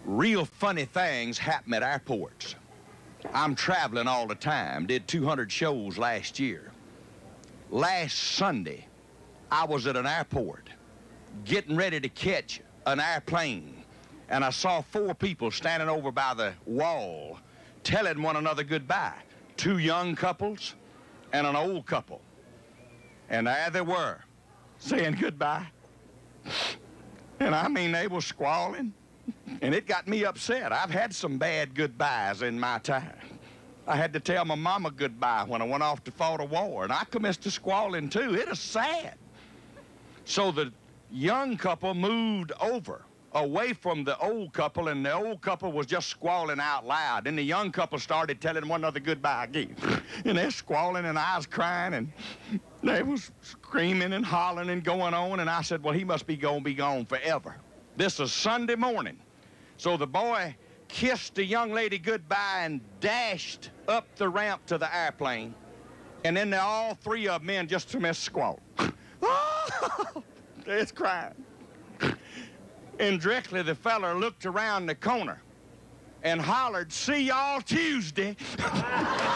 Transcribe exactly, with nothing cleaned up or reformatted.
Real funny things happen at airports. I'm traveling all the time, did two hundred shows last year. Last Sunday, I was at an airport getting ready to catch an airplane, and I saw four people standing over by the wall telling one another goodbye. Two young couples and an old couple. And there they were, saying goodbye. And I mean, they were squalling, and it got me upset. I've had some bad goodbyes in my time. I had to tell my mama goodbye when I went off to fight a war, and I commenced to squalling too. It is sad. So the young couple moved over, away from the old couple, and the old couple was just squalling out loud. Then the young couple started telling one another goodbye again. And they're squalling, and I was crying, and they was screaming and hollering and going on, and I said, well, he must be going to be gone forever. This is Sunday morning. So the boy kissed the young lady goodbye and dashed up the ramp to the airplane. And then they, all three of them in just to miss squall. Oh, it's crying. And directly the fella looked around the corner and hollered, see y'all Tuesday.